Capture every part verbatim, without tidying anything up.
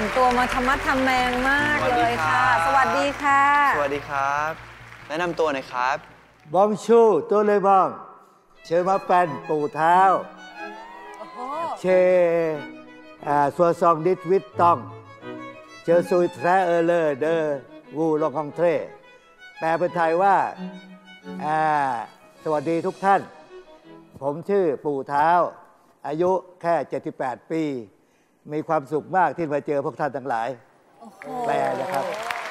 งตัวมาธรรมะทำแมงมากเลยค่ะสวัสดีค่ะสวัสดีครับแนะนำตัวหน่อยครับบองชูตัวเลยบองเชิญมาเป็นปู่เท้าเชอ่าสัวซองดิสวิตตองเจอซุยแทรเออเลอเดอวูลองคองเทรแปลเป็นไทยว่าอ่าสวัสดีทุกท่านผมชื่อปู่เท้าอายุแค่เจ็ดสิบแปดปีมีความสุขมากที่มาเจอพวกท่านทั้งหลายแปลนะครับ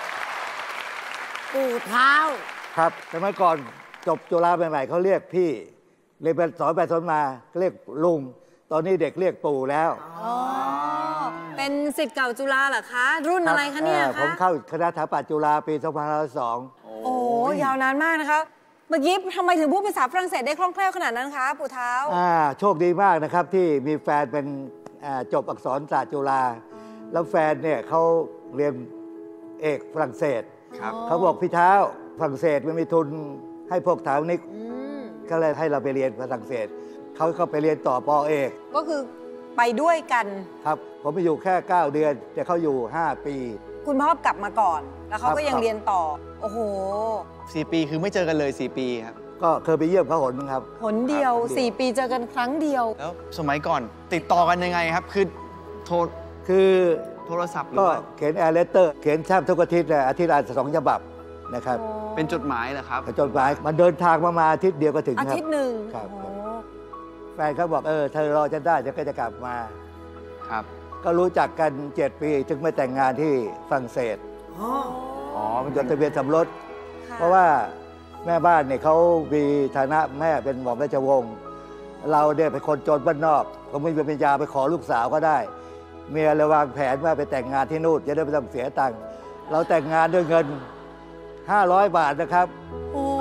ปู่เท้าครับสมัยก่อนจบจุฬาใหม่ๆเขาเรียกพี่เรียนไปสอนไปสอนมาเรียกลุงตอนนี้เด็กเรียกปู่แล้วอ๋อเป็นศิษย์เก่าจุฬาเหรอคะรุ่นอะไรคะเนี่ยคะผมเข้าคณะสถาปัตย์จุฬาปีสองพันห้าร้อยสองโอ้ยาวนานมากนะคะเมื่อกี้ทำไมถึงพูดภาษาฝรั่งเศสได้คล่องแคล่วขนาดนั้นคะปู่เท้าอ่าโชคดีมากนะครับที่มีแฟนเป็นจบอักษรศาสตร์จุฬาแล้วแฟนเนี่ยเขาเรียนเอกฝรั่งเศสเขาบอกพี่เท้าฝรั่งเศสไม่มีทุนให้พวกเท้านิกก็เลยให้เราไปเรียนฝรั่งเศสเขาเขาไปเรียนต่อปอเอกก็คือไปด้วยกันครับผมไปอยู่แค่เก้าเดือนแต่เขาอยู่ห้าปีคุณพ่อกลับมาก่อนแล้วเขาก็ยังเรียนต่อโอ้โหสี่ปีคือไม่เจอกันเลยสี่ปีครับก็เคยไปเยี่ยมเขาหนนึงครับหนเดียวสี่ปีเจอกันครั้งเดียวแล้วสมัยก่อนติดต่อกันยังไงครับคือโทรคือโทรศัพท์ก็เขียนแอร์เลเตอร์เขียนแทบทุกอาทิตย์เลยอาทิตย์ละสองฉบับนะครับเป็นจดหมายเหรอครับจดหมายมันเดินทางมามาอาทิตย์เดียวก็ถึงอาทิตย์หนึ่งครับแฟนเขาบอกเออเธอรอฉันได้ฉันก็จะกลับมาครับก็รู้จักกันเจ็ดปีถึงมาแต่งงานที่ฝรั่งเศสอ๋อเป็นจดทะเบียนสมรสเพราะว่าแม่บ้านเนี่ยเขามีฐานะแม่เป็นหม่อมราชวงศ์เราเนี่ยเป็นคนจนบ้านนอกเขาไม่มีปัญญาไปขอลูกสาวก็ได้เมียเลยวางแผนว่าไปแต่งงานที่นู่นจะได้ไม่ต้องเสียตังค์เราแต่งงานด้วยเงินห้าร้อยบาทนะครับโอ้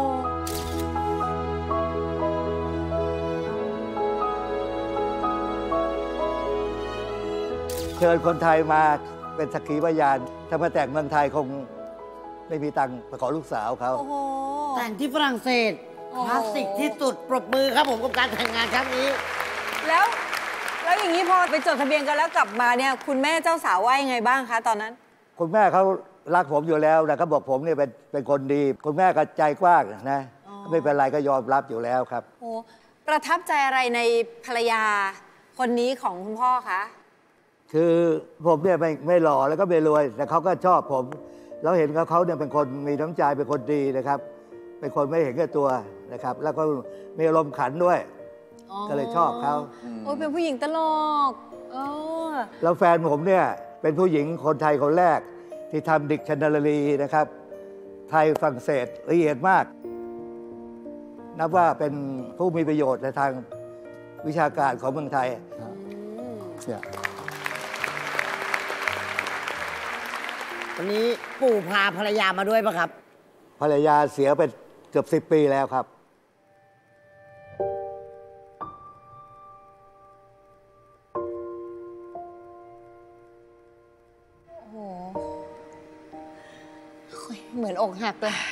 เชิญคนไทยมาเป็นสักขีพยานถ้ามาแต่งเมืองไทยคงไม่มีตังค์ไปขอลูกสาวเขาแต่งที่ฝรั่งเศสคลาสสิกที่สุดปรบมือครับผมกับการแต่งงานครั้งนี้แล้วแล้วอย่างนี้พอไปจดทะเบียนกันแล้วกลับมาเนี่ยคุณแม่เจ้าสาวว่ายังไงบ้างคะตอนนั้นคุณแม่เขารักผมอยู่แล้วนะเขาบอกผมเนี่ยเป็นเป็นคนดีคุณแม่ก็ใจกว้างนะไม่เป็นไรก็ยอมรับอยู่แล้วครับโอ้ประทับใจอะไรในภรรยาคนนี้ของคุณพ่อคะคือผมเนี่ยไม่ไม่หล่อแล้วก็ไม่รวยแต่เขาก็ชอบผมแล้วเห็นเขาเขาเนี่ยเป็นคนมีน้ำใจเป็นคนดีนะครับเป็นคนไม่เห็นแก่ตัวนะครับแล้วก็มีอารมณ์ขันด้วยก็เลยชอบเขาโอ้เป็นผู้หญิงตลกเออแล้วแฟนผมเนี่ยเป็นผู้หญิงคนไทยคนแรกที่ทำดิกชันนารีนะครับไทยฝรั่งเศสละเอียดมากนับว่าเป็นผู้มีประโยชน์ในทางวิชาการของเมืองไทยวันนี้ปู่พาภรรยามาด้วยป่ะครับภรรยาเสียไปเกือบสิบปีแล้วครับโอ้โหเหมือนอกหักเลย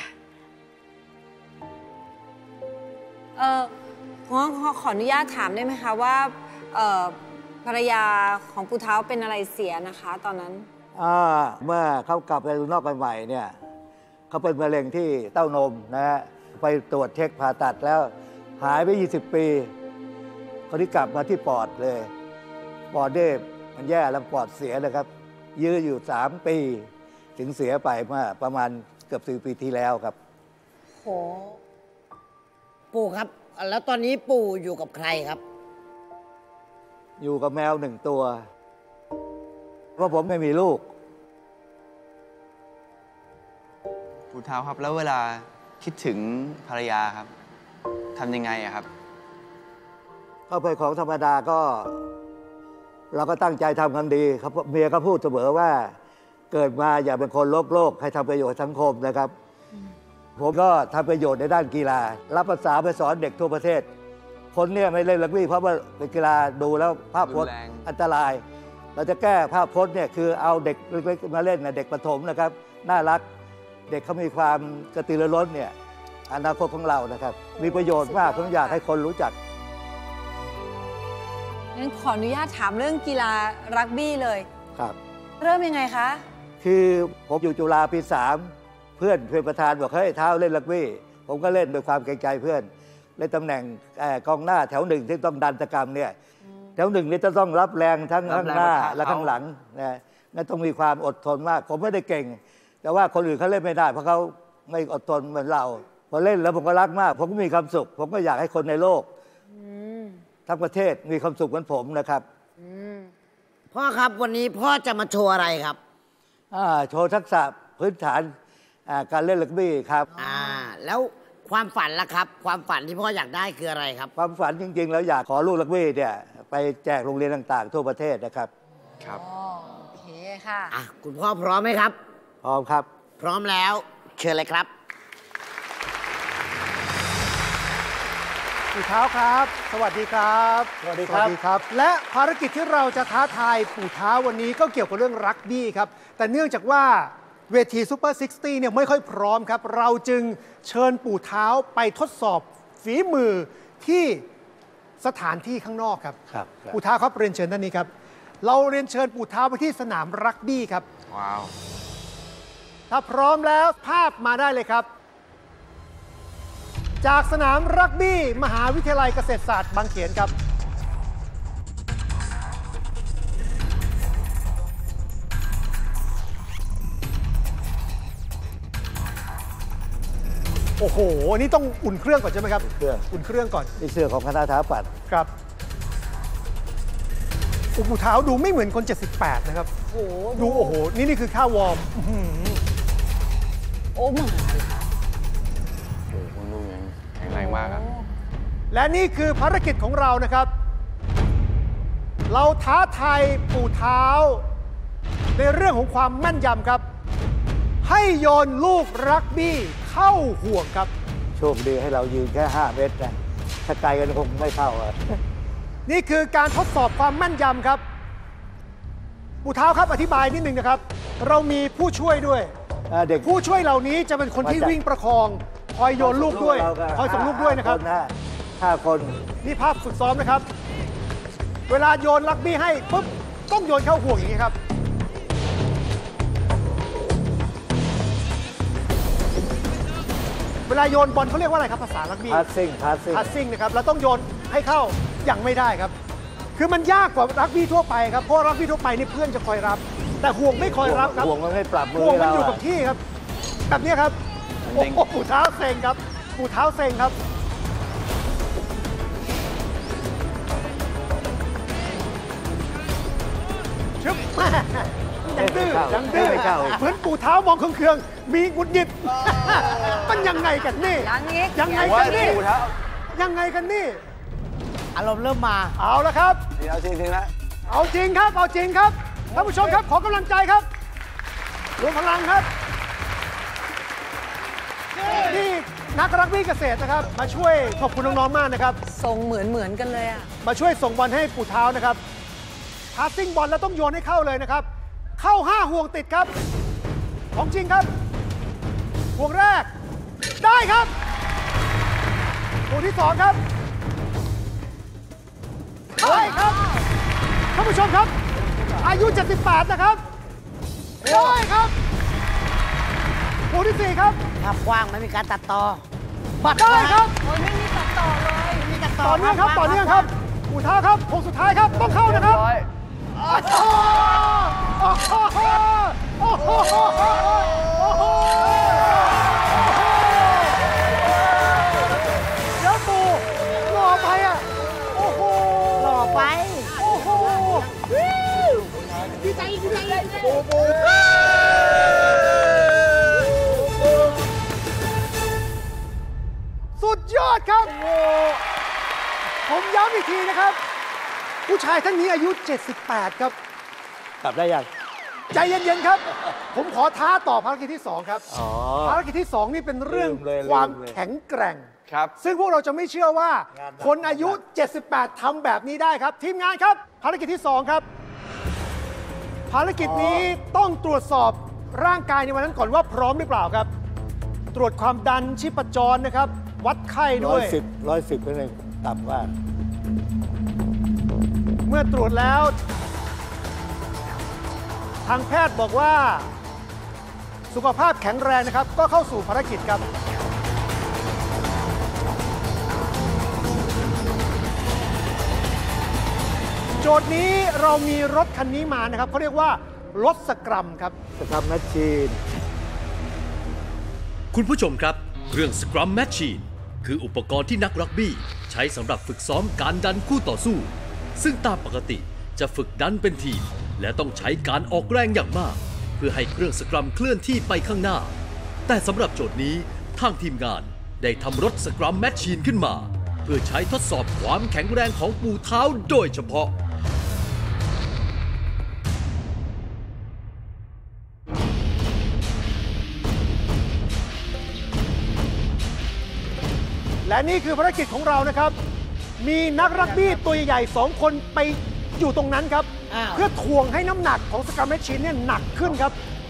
เอองั้นขออนุญาตถามได้ไหมคะว่าเอ่อภรรยาของปู่เท้าเป็นอะไรเสียนะคะตอนนั้นเมื่อเขากลับไปนอกใหม่ๆเนี่ยเขาเป็นมะเร็งที่เต้านมนะฮะไปตรวจเช็คผ่าตัดแล้วหายไปยี่สิบปีคนที่กลับมาที่ปอดเลยปอดเนี่ยมันแย่แล้วปอดเสียเลยครับยื้ออยู่สามปีถึงเสียไปเมื่อประมาณเกือบสี่ปีที่แล้วครับโหปู่ครับแล้วตอนนี้ปู่อยู่กับใครครับอยู่กับแมวหนึ่งตัวเพราะผมไม่มีลูกปู่เท้าครับแล้วเวลาคิดถึงภรรยาครับทำยังไงอะครับก็เป็นของธรรมดาก็เราก็ตั้งใจทำความดีครับเมียก็พูดเสมอว่าเกิดมาอย่าเป็นคนโลภโลกให้ทำประโยชน์สังคมนะครับผมก็ทำประโยชน์ในด้านกีฬารับภาษาไปสอนเด็กทั่วประเทศคนเนี่ยไม่เล่นรักบี้เพราะว่าเป็นกีฬาดูแล้วภาพพจน์อันตรายเราจะแก้ภาพพจน์เนี่ยคือเอาเด็กเล็กๆมาเล่นนะเด็กประถมนะครับน่ารักเด็กเขามีความกระตือรือร้นเนี่ยอนาคตของเรานะครับมีประโยชน์มากผมอยากให้คนรู้จักงั้นขออนุญาตถามเรื่องกีฬารักบี้เลยครับเริ่มยังไงคะคือผมอยู่จุฬาปีสามเพื่อนเพื่อนประธานบอกเฮ้ยเท้าเล่นรักบี้ผมก็เล่นด้วยความเกรงใจเพื่อนเล่นตำแหน่งเอ่อกองหน้าแถวหนึ่งที่ต้องดันตะกรรมเนี่ยแถวหนึ่งนี่จะต้องรับแรงทั้งรับข้างแรงหน้าปะทะและข้างเขาหลังนะนั่นต้องมีความอดทนมาก ผมไม่ได้เก่ง แต่ว่าคนอื่นเขาเล่นไม่ได้ เพราะเขาไม่อดทนเหมือนเราพอเล่นแล้วผมก็รักมาก ผมก็มีความสุข ผมก็อยากให้คนในโลกทั้งประเทศมีความสุขเหมือนผมนะครับพ่อครับวันนี้พ่อจะมาโชว์อะไรครับอ่าโชว์ทักษะพื้นฐานอ่าการเล่นรักบี้ครับอ่า แล้วความฝันล่ะครับ ความฝันที่พ่ออยากได้คืออะไรครับความฝันจริง ๆ แล้วอยากขอลูกรักบี้เนี่ยไปแจกโรงเรียนต่างๆ ทั่วประเทศนะครับครับโอเคค่ะอ่ะ คุณพ่อพร้อมไหมครับพร้อมครับพร้อมแล้ว เชิญเลยครับปู่เท้าครับ สวัสดีครับสวัสดีครับครับ และภารกิจที่เราจะท้าทายปู่เท้าวันนี้ก็เกี่ยวกับเรื่องรักบี้ครับ แต่เนื่องจากว่าเวทีซูเปอร์ซิกตี้เนี่ยไม่ค่อยพร้อมครับ เราจึงเชิญปู่เท้าไปทดสอบฝีมือที่สถานที่ข้างนอกครับครับครับปู่เท้าครับเรียนเชิญด้านนี้ครับ เราเรียนเชิญปู่เท้าไปที่สนามรักบี้ครับว้าวถ้าพร้อมแล้วภาพมาได้เลยครับ จากสนามรักบี้มหาวิทยาลัยเกษตรศาสตร์บางเขนครับ โอ้โห นี่ต้องอุ่นเครื่องก่อนใช่ไหมครับเครื่องอุ่นเครื่องก่อนนี่เสื้อของคณะท้าปัดครับอุปูเท้าดูไม่เหมือนคน เจ็ดสิบแปด นะครับโอ้โหดูโอ้โห นี่นี่คือค่าวอร์มอื้อหือโอ้หมาเลยค่ะโอ้โหคุณลูกยังแข็งแรงมากครับและนี่คือภารกิจของเรานะครับ เราท้าทายปู่เท้า ในเรื่องของความแม่นยำครับ ให้โยนลูกรักบี้เข้าห่วงครับโชคดีให้เรายืนแค่ห้าเมตรนะถ้าไกลกันคงไม่เข้าอ่ะนี่คือการทดสอบความแม่นยำครับ ปู่เท้าครับอธิบายนิดนึงนะครับ เรามีผู้ช่วยด้วยอ่าเด็กผู้ช่วยเหล่านี้จะเป็นคนที่มาจากวิ่งประคองคอยโยนลูกด้วยเราคอยส่งลูกด้วยนะครับห้าห้าคนนี่ภาพฝึกซ้อมนะครับ เวลาโยนรักบี้ให้ปุ๊บต้องโยนเข้าห่วงอย่างนี้ครับ เวลาโยนบอลเขาเรียกว่าอะไรครับภาษารักบี้พาสซิ่งพาสซิ่งพาสซิ่งนะครับแล้วต้องโยนให้เข้าอย่างไม่ได้ครับ คือมันยากกว่ารักบี้ทั่วไปครับเพราะรักบี้ทั่วไปนี่เพื่อนจะคอยรับ แต่ห่วงไม่คอยรับครับห่วงมันไม่ปรับมือห่วงมันให้เราอยู่กับที่ครับ แบบนี้ครับมันโอ้เด้งโหปู่เท้าเซ็งครับปู่เท้าเซ็งครับชึบแม่ยังดื้อยังดื้อไม่เข้าเหมือนปู่เท้ามองเครื่องๆมีหงุดหงิดมันยังไงกันนี่ยังอีกยังไงว่ากันนี่ดูเท้ายังไงกันนี่อารมณ์เริ่มมาเอาละครับเดี๋ยวจริงๆแล้วเอาจริงครับ เอาจริงครับ ท่านผู้ชมครับ ขอกำลังใจครับรวมพลังครับ นี่นักรักบี้เกษตรนะครับ มาช่วยขอบคุณน้องๆมากนะครับทรงเหมือนเหมือนกันเลยอ่ะมาช่วยส่งบอลให้ปู่เท้านะครับพาสซิ่งบอลแล้วต้องโยนให้เข้าเลยนะครับ เข้าห้าห่วงติดครับ ของจริงครับ ห่วงแรก ได้ครับ ห่วงที่สองครับ ได้ครับ ท่านผู้ชมครับ อายุ เจ็ดสิบแปด นะครับ ได้ครับห่วงที่สี่ครับภาพกว้างไม่มีการตัดต่อ บัตรได้ครับโอ้ยไม่มีตัดต่อเลยไม่มีตัดต่อต่อเนื่องครับ ต่อเนื่องครับปู่เท้าครับห่วงสุดท้ายครับ ต้องเข้านะครับร้อยโอ้โหโอ้โหโอ้โหโอ้โหเดี๋ยวปู่หล่อไปอ่ะ โอ้โหหล่อไปโอ้โหดีใจดีใจปู่ปู่สุดยอดครับผมย้ำอีกทีนะครับ ผู้ชายท่านนี้อายุ เจ็ดสิบแปด ครับกลับได้ยังใจเย็นๆครับ ผมขอท้าต่อภารกิจที่ สอง ครับอ๋อภารกิจที่ สอง นี่เป็นเรื่องลืมเลยความลืมเลยแข็งแกร่งครับซึ่งพวกเราจะไม่เชื่อว่างานหนักคนอายุ เจ็ดสิบแปด ทำแบบนี้ได้ครับ ทีมงานครับ ภารกิจที่ สอง ครับ ภารกิจนี้ต้องตรวจสอบร่างกายในวันนั้นก่อนว่าพร้อมหรือเปล่าครับ ตรวจความดันชีพจรนะครับ วัดไข้ร้ด้อวย ยสิบร้อยสิบเป็นเลยต่ำมากเมื่อตรวจแล้วทางแพทย์บอกว่าสุขภาพแข็งแรงนะครับ ก็เข้าสู่ภารกิจครับ โจทย์นี้เรามีรถคันนี้มานะครับเขาเรียกว่ารถสกรัมครับสกรัมแมชชีนคุณผู้ชมครับเครื่อง Scrum Machine คืออุปกรณ์ที่นักรักบี้ใช้สำหรับฝึกซ้อมการดันคู่ต่อสู้ ซึ่งตามปกติจะฝึกดันเป็นทีม และต้องใช้การออกแรงอย่างมาก เพื่อให้เครื่องสกรัมเคลื่อนที่ไปข้างหน้า แต่สำหรับโจทย์นี้ทางทีมงานได้ทำรถ Scrum Machine ขึ้นมา เพื่อใช้ทดสอบความแข็งแรงของปูเท้าโดยเฉพาะและนี่คือภารกิจของเรานะครับ มีนักรักบี้ตัวใหญ่ๆสองคนไปอยู่ตรงนั้นครับอ้าวเพื่อถ่วงให้น้ำหนักของสกรัมแมชชีนเนี่ยหนักขึ้นครับ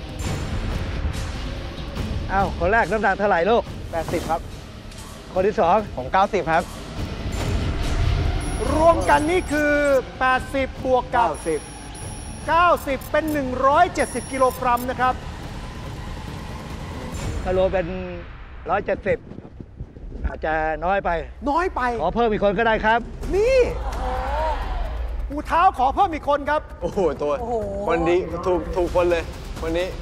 อ้าว คนแรกน้ำหนักเท่าไหร่ลูกแปดสิบครับคนที่สองผมเก้าสิบครับรวมกันนี่คือ แปดสิบ บวกกับเก้าสิบเก้าสิบ เป็น หนึ่งร้อยเจ็ดสิบ กิโลกรัมนะครับถ้าโลเป็นร้อยเจ็ดสิบอาจจะน้อยไปน้อยไปขอเพิ่มอีกคนก็ได้ครับนี่ปูเท้าขอเพิ่มอีกคนครับโอ้โห ตัว คนดีถูกถูกคนเลย คนนี้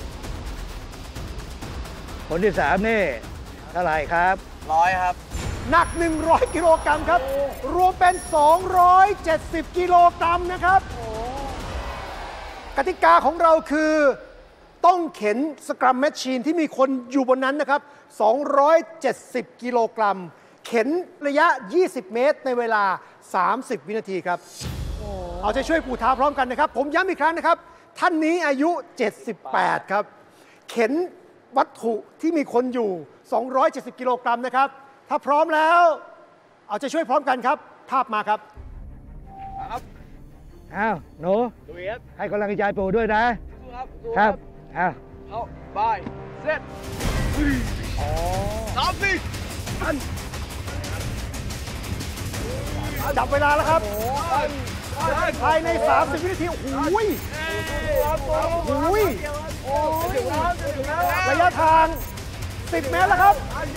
คนที่สามนี่เท่าไหร่ครับร้อยครับหนัก หนึ่งร้อย กิโลกรัมครับ รวมเป็น สองร้อยเจ็ดสิบ กิโลกรัมนะครับ กติกาของเราคือต้องเข็นสกรัมแมชชีนที่มีคนอยู่บนนั้นนะครับ สองร้อยเจ็ดสิบ กิโลกรัม เข็นระยะ ยี่สิบ เมตรในเวลา สามสิบ วินาทีครับ เอาใจช่วยปูเท้าพร้อมกันนะครับ ผมย้ำอีกครั้งนะครับ ท่านนี้อายุ เจ็ดสิบแปด ครับ เข็นวัตถุที่มีคนอยู่ สองร้อยเจ็ดสิบ กิโลกรัมนะครับ ถ้าพร้อมแล้ว เอาใจช่วยพร้อมกันครับ ภาพมาครับอ้าว หนู ให้กำลังใจปู่ด้วยนะ ครับ อ้าวเอาบายเสร็จสามสี่จับเวลาแล้วครับภายใน สามสิบ วินาที โอ้โหยโอ้โหยระยะทาง สิบ เมตรแล้วครับ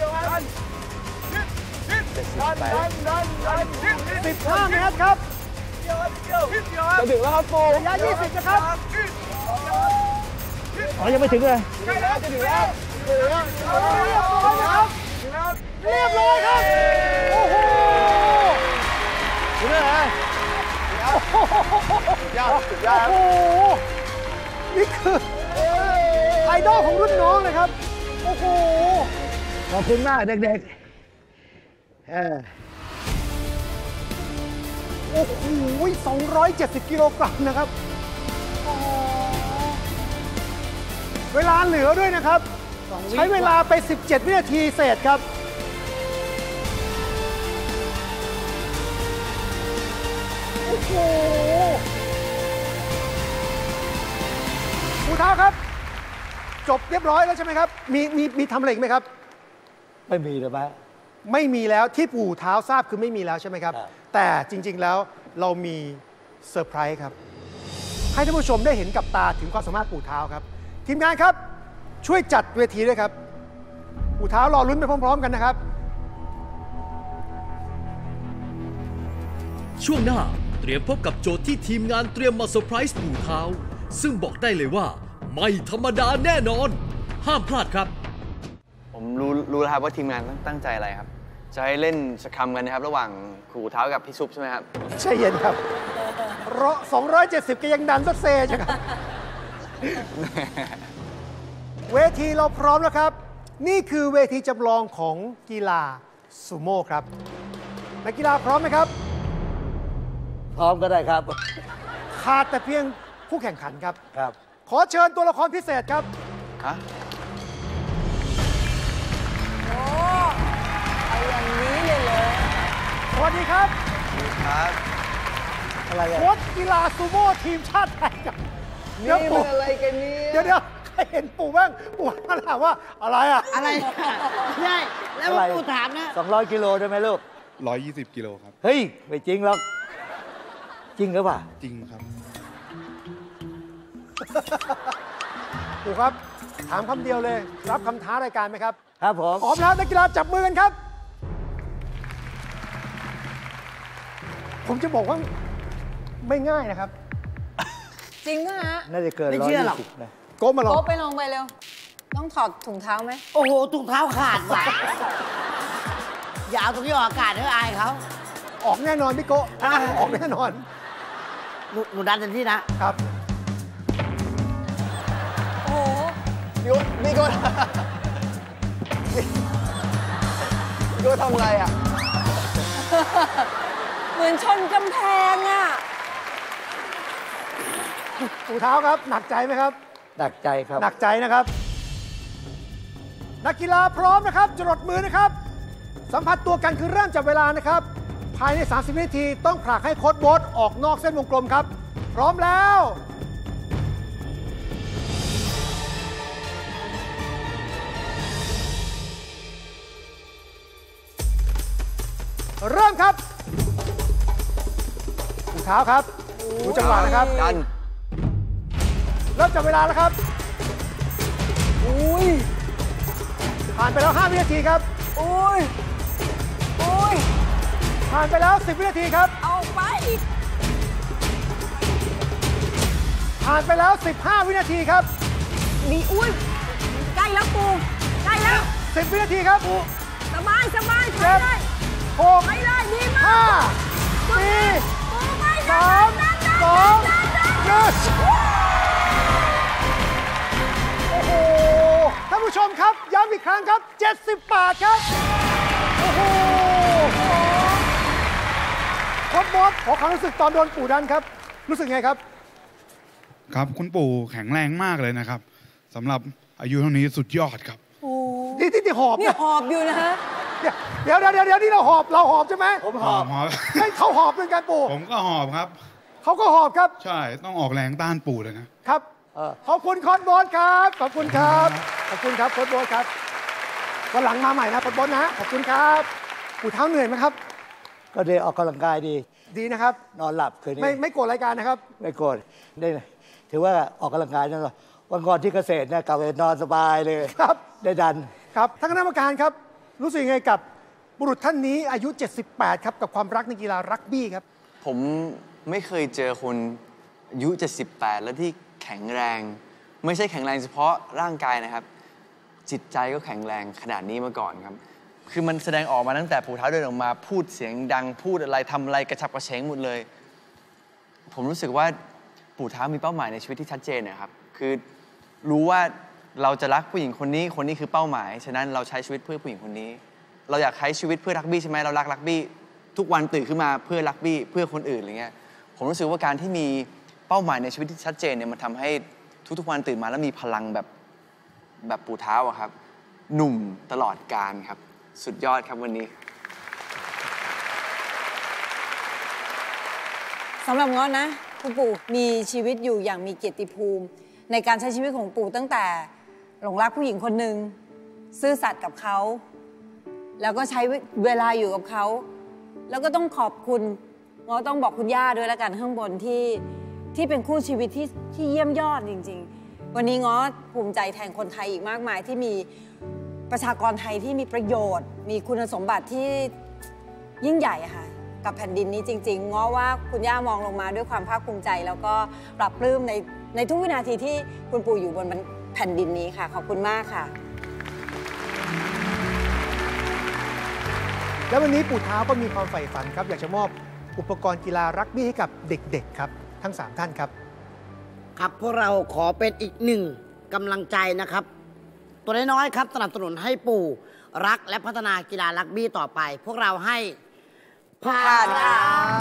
สิบห้า เมตรครับจะถึงแล้วครับโฟระยะ ยี่สิบ นะครับอ๋อ ยังไม่ถึงเลยเรียบร้อยนะครับ เรียบร้อยครับ โอ้โหถึงแล้วเหรอยากสุดยอดโอ้โห นี่คือไอดอลของรุ่นน้องเลยครับ โอ้โหขอบคุณมากเด็กๆเออโอ้โห สองร้อยเจ็ดสิบ กิโลกรัมนะครับ เวลาเหลือด้วยนะครับ ใช้เวลาไป สิบเจ็ด วินาทีเศษครับ โอ้โหครูเท้าครับ จบเรียบร้อยแล้วใช่ไหมครับ มีมีมีทำอะไรอีกไหมครับไม่มีเลยไหมไม่มีแล้วที่ปู่เท้าทราบคือไม่มีแล้วใช่ไหมครับครับแต่จริง ๆ แล้วเรามีเซอร์ไพรส์ครับ ให้ท่านผู้ชมได้เห็นกับตาถึงความสามารถปู่เท้าครับ ทีมงานครับ ช่วยจัดเวทีด้วยครับ ปู่เท้ารอลุ้นไปพร้อม ๆ กันนะครับช่วงหน้าเตรียมพบกับโจทย์ที่ทีมงานเตรียมมาเซอร์ไพรส์ปู่เท้า ซึ่งบอกได้เลยว่า ไม่ธรรมดาแน่นอน ห้ามพลาดครับผมรู้รู้แล้วครับว่าทีมงานตั้งตั้งใจอะไรครับ จะให้เล่นสครัมกันนะครับ ระหว่างครูเท้ากับพี่ซุปใช่ไหมครับใช่เย็นครับสองร้อยเจ็ดสิบก็ยังดันซัดเซใช่ครับ เวทีเราพร้อมแล้วครับ นี่คือเวทีจำลองของกีฬาซูโม่ครับนักกีฬาพร้อมไหมครับพร้อมก็ได้ครับขาดแต่เพียงผู้แข่งขันครับครับขอเชิญตัวละครพิเศษครับฮะเอาอย่างนี้เลยเลยสวัสดีครับครับอะไรอ่ะโค้ชกีฬาซูโม่ทีมชาติไทยครับเดี๋ยวปู่อะไรกันเนี่ยเดี๋ยวเดี๋ยวใครเห็นปู่บ้างปู่มาถามว่าอะไรอ่ะอะไรใช่แล้วอะไรปู่ถามนะสองร้อยกิโลได้ไหมลูกร้อยยี่สิบกิโลครับเฮ้ย ไม่จริงหรอก จริงหรือเปล่าจริงครับปู่ครับถามคำเดียวเลยรับคำท้ารายการไหมครับครับผมพร้อมแล้วนักกีฬาจับมือกันครับ ผมจะบอกว่าไม่ง่ายนะครับจริงป่ะฮะน่าจะเกินไม่ร้อยเชื่อยี่หรอกสิบนะโก้มาลองโป๊ะไปลองไปเร็ว ต้องถอดถุงเท้าไหมโอ้โหถุงเท้าขาดว่ะ อย่าเอาตรงนี้ออกอากาศให้อายเขาออกแน่นอนพี่โก้ออกแน่นอนหนูหนูดันเต็มที่นะครับโอ้โหพี่โก้พี่โก้พี่โก้ทำอะไรอ่ะเหมือนชนกำแพงอ่ะปู่เท้าครับ หนักใจไหมครับหนักใจครับหนักใจนะครับ นักกีฬาพร้อมนะครับจรดมือนะครับ สัมผัสตัวกันคือเริ่มจับเวลานะครับ ภายใน สามสิบ วินาทีต้องผลักให้โค้ชโบ๊ทออกนอกเส้นวงกลมครับ พร้อมแล้ว เริ่มครับถุงเท้าครับดูจังหวะนะครับดันเริ่มจับเวลาแล้วครับอุ้ยผ่านไปแล้ว ห้า วินาทีครับอุ้ย อุ้ยผ่านไปแล้ว สิบ วินาทีครับเอาไปผ่านไปแล้ว สิบห้า วินาทีครับมีอุ้ย ใกล้แล้วปูใกล้แล้วสิบ วินาทีครับสบายสบายเจ็ไปดเลยหกไปเลยดีมาห้าก สี่ปูไปสามสองหนึ่งโอ้โห ท่านผู้ชมครับ ย้ำอีกครั้งครับ เจ็ดสิบบาทครับ โอ้โหโค้ชโบ๊ทขอความรู้สึกตอนโดนปู่ดันครับ รู้สึกไงครับครับคุณปู่แข็งแรงมากเลยนะครับสำหรับอายุเท่านี้สุดยอดครับโอ้ที่ที่ที่หอบนี่เนี่ยหอบอยู่นะฮะเดี๋ยวเดี๋ยวเดี๋ยวเดี๋ยวนี่เราหอบ เราหอบใช่ไหมผมหหออบบหอบให้เขาหอบเป็นการปู่ผมก็หอบครับเขาก็หอบครับใช่ต้องออกแรงต้านปู่เลยนะครับเออขอบคุณโค้ชโบ๊ทครับ ขอบคุณครับ ขอบคุณครับโค้ชโบ๊ทครับ วันหลังมาใหม่นะโค้ชโบ๊ทนะ ขอบคุณครับปู่เท้าเหนื่อยไหมครับก็ได้ออกกำลังกายดีดีนะครับนอนหลับคืนนี้ไม่ไม่โกรธรายการนะครับไม่โกรธได้ถือว่าออกกำลังกายนั่นแหละวันก่อนที่เกษตรเนี่ยกลับไปนอนสบายเลยครับได้ดันครับท่านคณะกรรมการครับ รู้สึกยังไงกับบุรุษท่านนี้อายุ เจ็ดสิบแปด ครับกับความรักในกีฬารักบี้ครับผมไม่เคยเจอคนอายุเจ็ดสิบแปดแล้วที่แข็งแรง ไม่ใช่แข็งแรงเฉพาะร่างกายนะครับ จิตใจก็แข็งแรงขนาดนี้มาก่อนครับ คือมันแสดงออกมาตั้งแต่ปู่เท้าเดินออกมาพูดเสียงดังพูดอะไรทำอะไรกระฉับกระเฉงหมดเลย ผมรู้สึกว่าปู่เท้ามีเป้าหมายในชีวิตที่ชัดเจนนะครับ คือรู้ว่าเราจะรักผู้หญิงคนนี้คนนี้คือเป้าหมายฉะนั้นเราใช้ชีวิตเพื่อผู้หญิงคนนี้ เราอยากใช้ชีวิตเพื่อรักบี้ใช่ไหมเรารักรักบี้ทุกวันตื่นขึ้นมาเพื่อรักบี้เพื่อคนอื่นอะไรเงี้ยผมรู้สึกว่าการที่มีเป้าหมายในชีวิตที่ชัดเจนเนี่ยมันทำให้ทุกๆวันตื่นมาแล้วมีพลังแบบแบบปู่เท้าอะครับหนุ่มตลอดกาลครับสุดยอดครับวันนี้สำหรับง้อนะคุณปู่มีชีวิตอยู่อย่างมีเกียรติภูมิ ในการใช้ชีวิตของปู่ตั้งแต่หลงรักผู้หญิงคนหนึ่งซื่อสัตย์กับเขาแล้วก็ใช้เวลาอยู่กับเขาแล้วก็ต้องขอบคุณง้อต้องบอกคุณย่าด้วยแล้วกันข้างบนที่ที่เป็นคู่ชีวิตที่ที่เยี่ยมยอดจริงๆวันนี้ง้อภูมิใจแทนคนไทยอีกมากมายที่มีประชากรไทยที่มีประโยชน์ มีคุณสมบัติที่ยิ่งใหญ่ค่ะกับแผ่นดินนี้จริงๆง้อว่าคุณย่ามองลงมาด้วยความภาคภูมิใจแล้วก็ปรับปลื้มในในทุกวินาทีที่คุณปู่อยู่บนแผ่นดินนี้ค่ะขอบคุณมากค่ะแล้ววันนี้ปู่เท้าก็มีความใฝ่ฝันครับอยากจะมอบอุปกรณ์กีฬารักบี้ให้กับเด็กๆครับทั้งสามท่านครับครับพวกเราขอเป็นอีกหนึ่งกำลังใจนะครับ ตัวน้อยๆครับสนับสนุนให้ปู่รักและพัฒนากีฬารักบี้ต่อไป พวกเราให้ผ่านครับ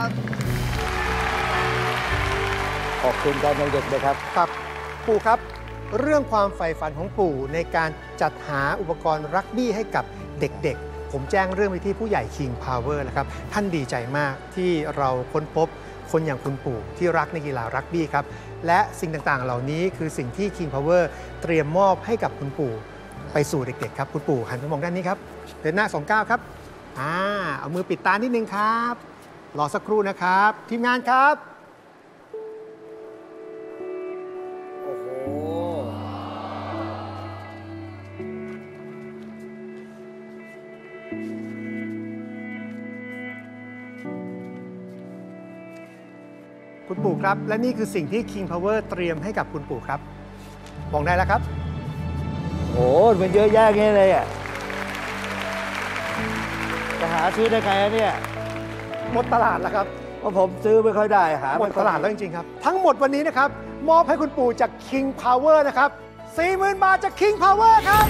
ขอบคุณการเด็กๆนะครับครับปู่ครับเรื่องความใฝ่ฝันของปู่ในการจัดหาอุปกรณ์รักบี้ให้กับเด็กๆผมแจ้งเรื่องไปที่ผู้ใหญ่ King Power นะครับท่านดีใจมากที่เราค้นพบคนอย่างคุณปู่ที่รักในกีฬารักบี้ครับและสิ่งต่างๆเหล่านี้คือสิ่งที่ King Power เตรียมมอบให้กับคุณปู่ไปสู่เด็กๆครับคุณปู่หันไปมองด้านนี้ครับเดินหน้าสองก้าวครับอ่าเอามือปิดตานิดนึงครับรอสักครู่นะครับทีมงานครับโอ้คุณปู่ครับและนี่คือสิ่งที่ King Power เตรียมให้กับคุณปู่ครับมองได้แล้วครับโอ้มันเยอะแยะงี้เลยอ่ะจะหาซื้อได้ไงเนี่ยหมดตลาดแล้วครับเพราะผมซื้อไม่ค่อยได้หาหมดตลาดแล้วจริงๆครับทั้งหมดวันนี้นะครับมอบให้คุณปู่จาก King Power นะครับ สี่หมื่น บาทจาก King Power ครับ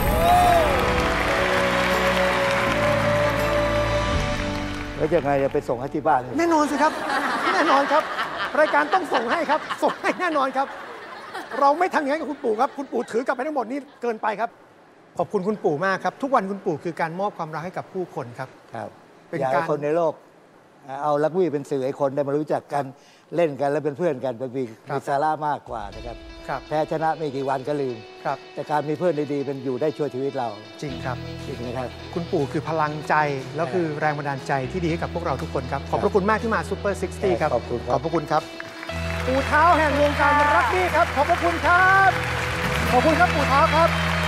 แล้วยังไงจะไปส่งให้ที่บ้านแน่นอนสิครับแน่นอนครับรายการต้องส่งให้ครับส่งให้แน่นอนครับเราไม่ทำอย่างนั้นกับคุณปู่ครับคุณปู่ถือกลับไปทั้งหมดนี่เกินไปครับขอบคุณคุณปู่มากครับทุกวันคุณปู่คือการมอบความรักให้กับผู้คนครับครับเป็นการคนในโลกเอารักบี้เป็นสื่อให้คนได้มารู้จักกันเล่นกันแล้วเป็นเพื่อนกันเป็นมีสาระมากกว่านะครับแพ้ชนะไม่กี่วันก็ลืมแต่การมีเพื่อนดีๆเป็นอยู่ได้ช่วยชีวิตเราจริงครับจริงนะครับคุณปู่คือพลังใจแล้วคือแรงบันดาลใจที่ดีให้กับพวกเราทุกคนครับขอบพระคุณมากที่มาซูเปอร์ซิกซ์ตี้ครับขอบคุณขอบพระคุณครับปู่เท้าแห่งวงการรักบี้ครับขอบพระคุณครับขอบคุณครับปู่เท้าครับ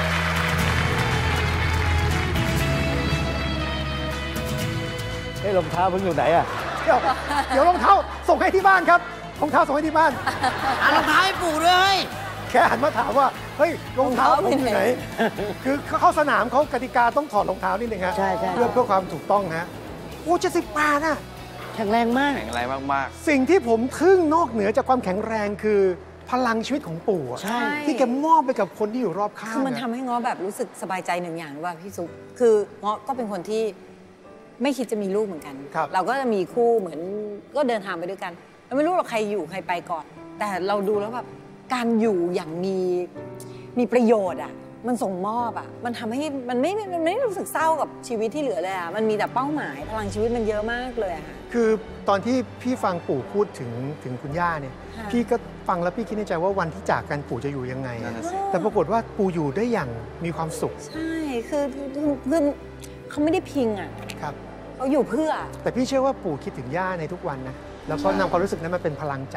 เฮ้ยรองเท้าผมอยู่ไหนอ่ะเดี๋ยวเดี๋ยวรองเท้าส่งให้ที่บ้านครับรองเท้าส่งให้ที่บ้านเอารองเท้าให้ปู่ด้วยแค่หันมาถามว่าเฮ้ยรองเท้าผมอยู่ไหนคือเข้าสนามเขากติกาต้องถอดรองเท้านิดนึงฮะใช่ใช่เพื่อเพื่อความถูกต้องฮะโอ้เจ็ดสิบแปดน่ะแข็งแรงมากแข็งแรงมากๆสิ่งที่ผมทึ่งนอกเหนือจากความแข็งแรงคือพลังชีวิตของปู่ที่แกมอบไปกับคนที่อยู่รอบข้างคือมันทำให้ง้อแบบรู้สึกสบายใจหนึ่งอย่างว่าพี่ซุปคือง้อก็เป็นคนที่ไม่คิดจะมีลูกเหมือนกันเราก็จะมีคู่เหมือนก็เดินทางไปด้วยกันเราไม่รู้หรอกใครอยู่ใครไปก่อนแต่เราดูแล้วแบบการอยู่อย่างมีมีประโยชน์อ่ะมันส่งมอบอ่ะมันทำให้มันไม่มันไม่รู้สึกเศร้ากับชีวิตที่เหลือเลยอ่ะมันมีแต่เป้าหมายพลังชีวิตมันเยอะมากเลยอ่ะคือตอนที่พี่ฟังปู่พูดถึงถึงคุณย่าเนี่ยพี่ก็ฟังแล้วพี่คิดในใจว่าวันที่จากกันปู่จะอยู่ยังไงแต่ปรากฏว่าปู่อยู่ได้อย่างมีความสุขใช่คือคือเขาไม่ได้พิงอ่ะครับเขาอยู่เพื่อแต่พี่เชื่อว่าปู่คิดถึงย่าในทุกวันนะแล้วก็นำความรู้สึกนั้นมาเป็นพลังใจ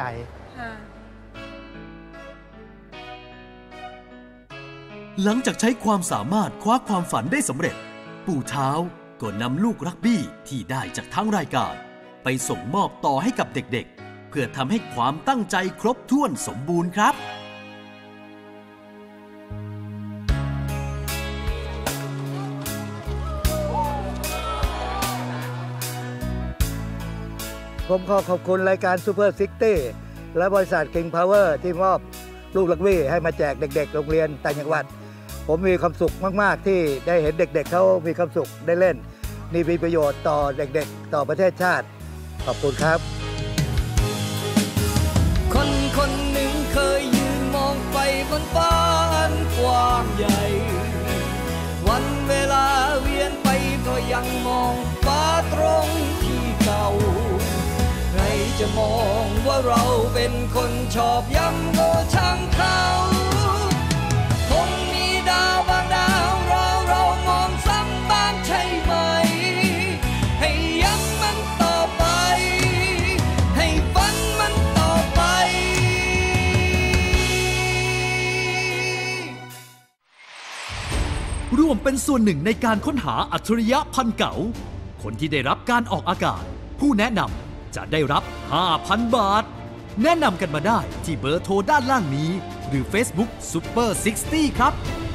หลังจากใช้ความสามารถคว้าความฝันได้สำเร็จปู่เท้าก็นำลูกรักบี้ที่ได้จากทั้งรายการไปส่งมอบต่อให้กับเด็กๆเพื่อทำให้ความตั้งใจครบถ้วนสมบูรณ์ครับผมขอขอบคุณรายการซูเปอร์ซิกตี้และบริษัท King Power ที่มอบลูกลักบี้ให้มาแจกเด็กๆโรงเรียนต่างจังหวัดผมมีความสุขมากๆที่ได้เห็นเด็กๆเขามีความสุขได้เล่นนี่มีประโยชน์ต่อเด็กๆต่อประเทศชาติขอบคุณครับคนคนหนึ่งเคยยืนมองไปบนฟ้าอันกว้างใหญ่วันเวลาเวียนไปก็ยังมองฟ้าตรงที่เก่าใครจะมองว่าเราเป็นคนชอบย้ำโง่ช่างเขาคงมีดาวบางดาวเราเรามองซ้ำบ้างใช่ไหมให้ย้ำมันต่อไปให้ฝันมันต่อไปร่วมเป็นส่วนหนึ่งในการค้นหาอัจฉริยะพันเก๋าคนที่ได้รับการออกอากาศผู้แนะนำจะได้รับ ห้าพัน บาทแนะนำกันมาได้ที่เบอร์โทรด้านล่างนี้หรือ Facebook ซูเปอร์ซิกซ์ตี้ ครับ